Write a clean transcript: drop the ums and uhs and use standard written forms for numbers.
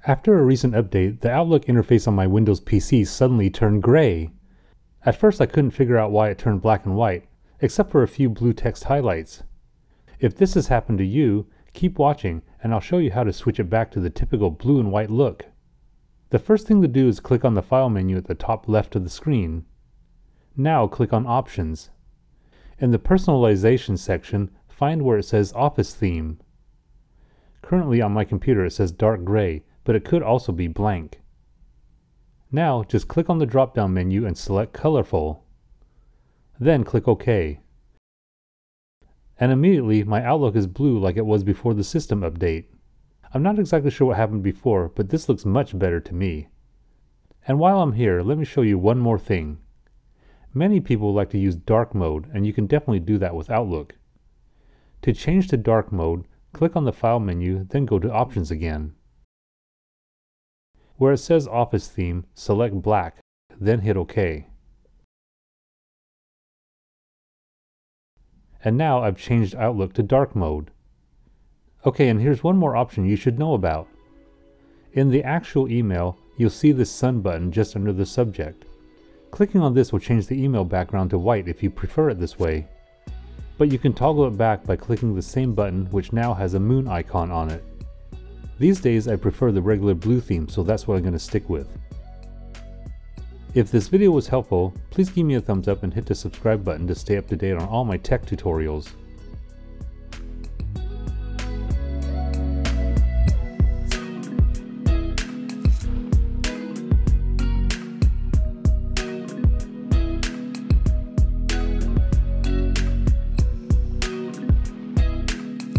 After a recent update, the Outlook interface on my Windows PC suddenly turned gray. At first I couldn't figure out why it turned black and white, except for a few blue text highlights. If this has happened to you, keep watching and I'll show you how to switch it back to the typical blue and white look. The first thing to do is click on the File menu at the top left of the screen. Now click on Options. In the Personalization section, find where it says Office Theme. Currently on my computer it says dark gray, but it could also be blank. Now just click on the drop-down menu and select Colorful. Then click OK. And immediately my Outlook is blue like it was before the system update. I'm not exactly sure what happened before, but this looks much better to me. And while I'm here, let me show you one more thing. Many people like to use dark mode, and you can definitely do that with Outlook. To change to dark mode, click on the File menu, then go to Options again. Where it says Office Theme, select black, then hit OK. And now I've changed Outlook to dark mode. Okay, and here's one more option you should know about. In the actual email, you'll see this sun button just under the subject. Clicking on this will change the email background to white if you prefer it this way. But you can toggle it back by clicking the same button, which now has a moon icon on it. These days I prefer the regular blue theme, so that's what I'm going to stick with. If this video was helpful, please give me a thumbs up and hit the subscribe button to stay up to date on all my tech tutorials.